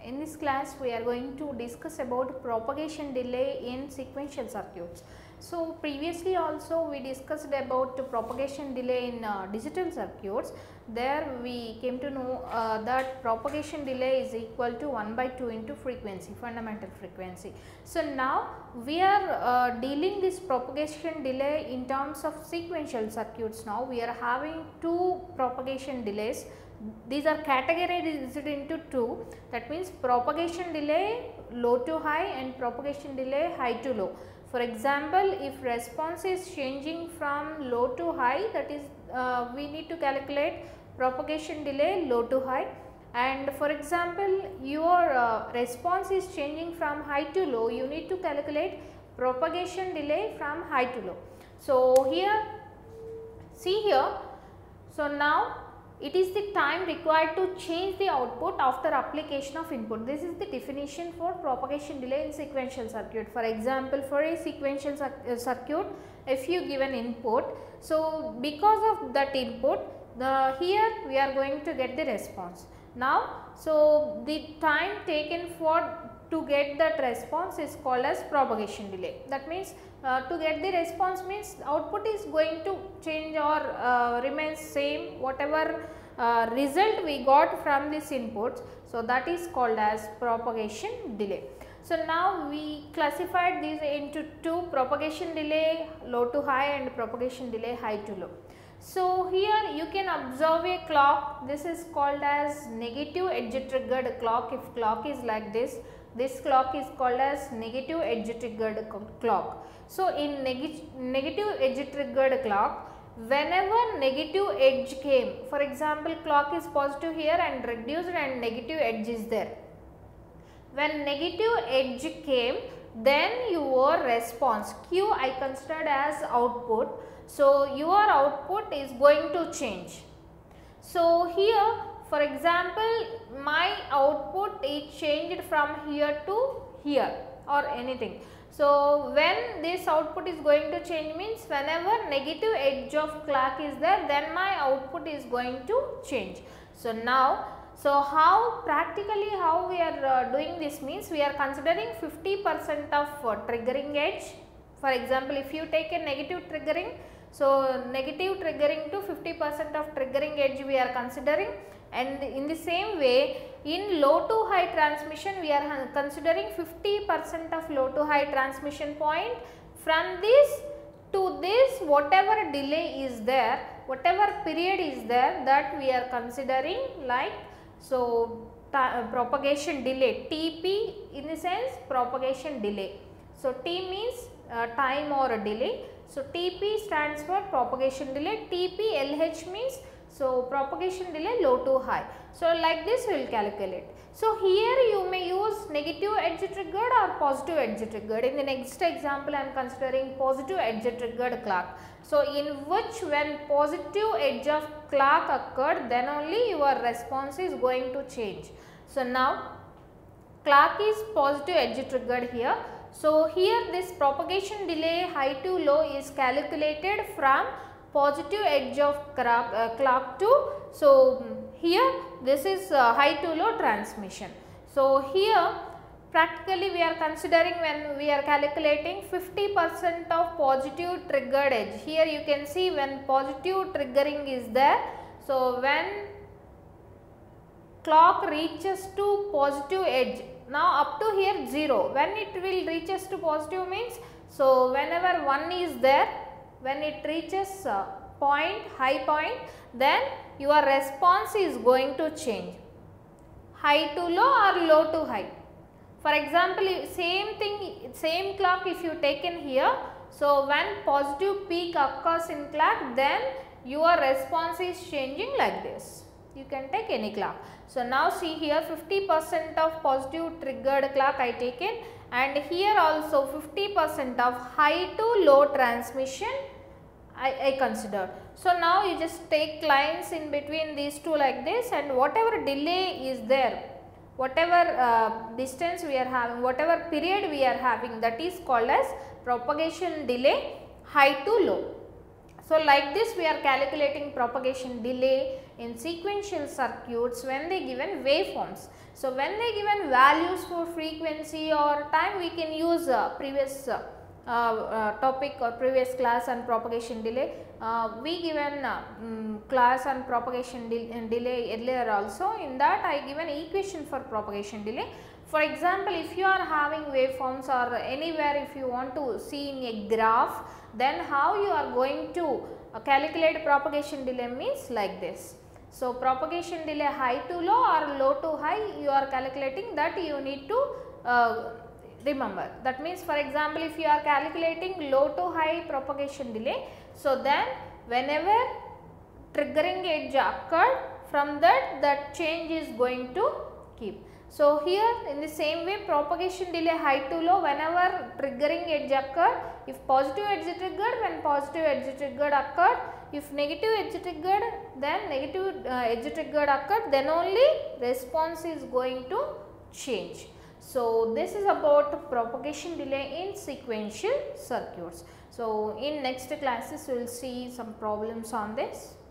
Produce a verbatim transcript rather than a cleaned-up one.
In this class we are going to discuss about propagation delay in sequential circuits. So, previously also we discussed about propagation delay in uh, digital circuits. There we came to know uh, that propagation delay is equal to one by two into frequency, fundamental frequency. So, now we are uh, dealing this propagation delay in terms of sequential circuits. Now we are having two propagation delays. These are categorized into two, that means propagation delay low to high and propagation delay high to low. For example, if response is changing from low to high, that is uh, we need to calculate propagation delay low to high, and for example your uh, response is changing from high to low, you need to calculate propagation delay from high to low. So, here see here, so now it is the time required to change the output after application of input. This is the definition for propagation delay in sequential circuit. For example, for a sequential circuit, if you give an input, so because of that input, the here we are going to get the response. Now, so the time taken for to get that response is called as propagation delay. That means uh, to get the response means output is going to change or uh, remain same, whatever uh, result we got from this inputs. So, that is called as propagation delay. So, now we classified these into two, propagation delay low to high and propagation delay high to low. So, here you can observe a clock. This is called as negative edge triggered clock. If clock is like this, this clock is called as negative edge triggered clock. So, in neg negative edge triggered clock, whenever negative edge came, for example clock is positive here and reduced and negative edge is there. When negative edge came, then your response Q I considered as output. So, your output is going to change. So, here for example, my output is changed from here to here or anything. So, when this output is going to change means whenever negative edge of clock is there, then my output is going to change. So, now, so how practically how we are uh, doing this means we are considering fifty percent of uh, triggering edge. For example, if you take a negative triggering, so negative triggering to fifty percent of triggering edge we are considering, and in the same way in low to high transmission we are considering fifty percent of low to high transmission point. From this to this, whatever delay is there, whatever period is there, that we are considering like, so uh, propagation delay T P, in the sense propagation delay. So, T means uh, time or a delay. So, T P stands for propagation delay, T P L H means so propagation delay low to high. So, like this we will calculate. So, here you may use negative edge triggered or positive edge triggered. In the next example I am considering positive edge triggered clock. So, in which when positive edge of clock occurred, then only your response is going to change. So, now clock is positive edge triggered here. So, here this propagation delay high to low is calculated from positive edge of clock, uh, clock to, so here this is uh, high to low transmission. So, here practically we are considering when we are calculating fifty percent of positive triggered edge. Here you can see when positive triggering is there. So, when clock reaches to positive edge, now up to here zero, when it will reaches to positive means, so whenever one is there, when it reaches uh, point, high point, then your response is going to change, high to low or low to high. For example, same thing, same clock if you taken here, so when positive peak occurs in clock, then your response is changing like this. You can take any clock. So, now see here fifty percent of positive triggered clock I taken, and here also fifty percent of high to low transmission I, I considered. So, now you just take lines in between these two like this, and whatever delay is there, whatever uh, distance we are having, whatever period we are having, that is called as propagation delay high to low. So, like this we are calculating propagation delay in sequential circuits when they given waveforms. So, when they given values for frequency or time, we can use uh, previous uh, uh, topic or previous class on propagation delay. Uh, we given uh, um, class on propagation de delay earlier also. In that I given equation for propagation delay. For example, if you are having waveforms or anywhere if you want to see in a graph, then how you are going to uh, calculate propagation delay means like this. So, propagation delay high to low or low to high, you are calculating, that you need to uh, remember. That means, for example, if you are calculating low to high propagation delay, so then whenever triggering edge occurred, from that that change is going to keep. So, here in the same way propagation delay high to low, whenever triggering edge occurred, if positive edge triggered, when positive edge triggered occurred, if negative edge triggered, then negative uh, edge triggered occurred, then only response is going to change. So, this is about propagation delay in sequential circuits. So, in next classes we will see some problems on this.